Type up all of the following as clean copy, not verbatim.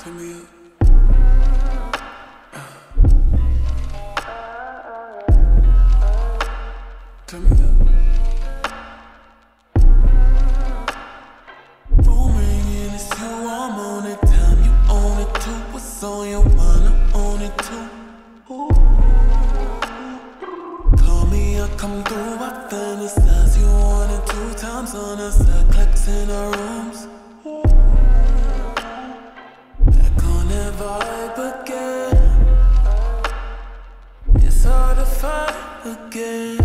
Turn me up. Turn me up. Phone ringing, it's you, I'm on it. Time you own it too. What's on your mind? I'm on it too. Ooh. Call me, I come through. I fantasize you 1 and 2 times on the side, clicks in our rooms. Back on that vibe again. It's hard to fight again.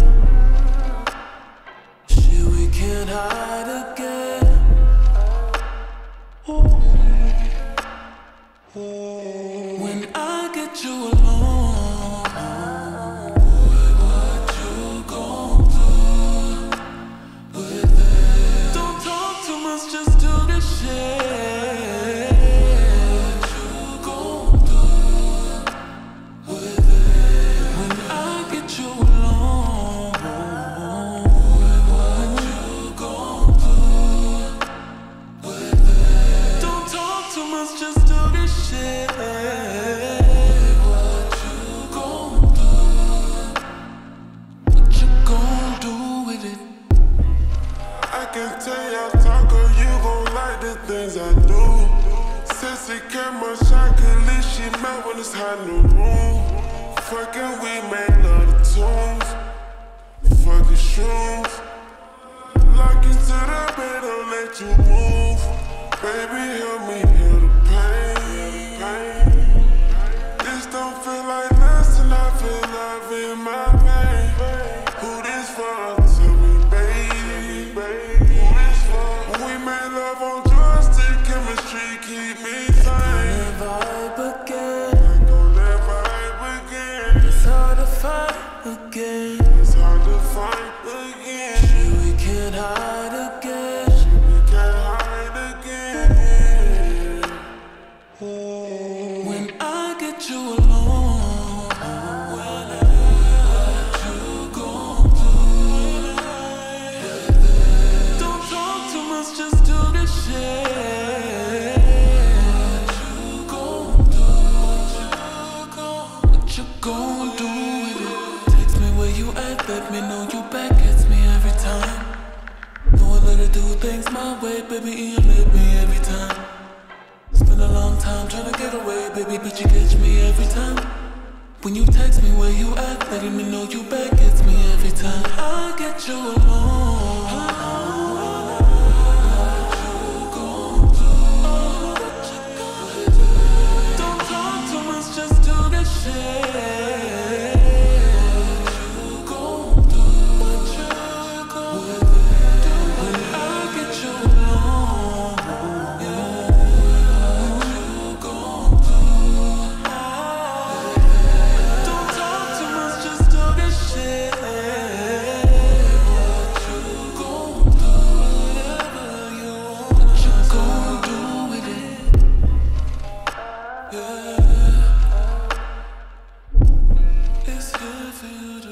Shit, we can't hide again. Ooh. When I get you alone, boy, what you gon' do with it? Don't talk too much, just do this shit. What you gon' do with it? When I get you alone, boy, what you gon' do with it? Don't talk too much, just do this shit. What you gon' do? What you gon' do with it? I can tell y'all talker, you gon' like the things I do. Sissy camera shot, could leave she melt when it's hot in the room. Fucking we make love the tunes. Fucking shrooms. Lock you to the bed, don't let you move. Baby, help me heal the pain. This don't feel like nothing, I feel love in my vein. Who this for? Tell me, baby. Who this for? We made love on joystick, chemistry keep me sane. Vibe again. Back on that vibe again. It's hard to fight again. It's hard to fight again. Shit, we can't hide again. We can't hide again. When I get you alone, what you gon' do? Don't talk too much, just do this shit. What you gon' do? What you gon' do with it? Text me where you at, let me know you back. Gets me every time. Know I let her do things my way, baby, and you let me every time. Spend a long time trying to get away, baby, but you catch me every time. When you text me where you at, letting me know you back, gets me every time. I get you alone. What you gon' do? Don't talk too much, just do this shit. What you gon' do? What you gon' do? When I get you alone, don't talk too much, just do this shit. What you gon' do? Whatever you want. What you gon' do with it? Yeah. It's here for you to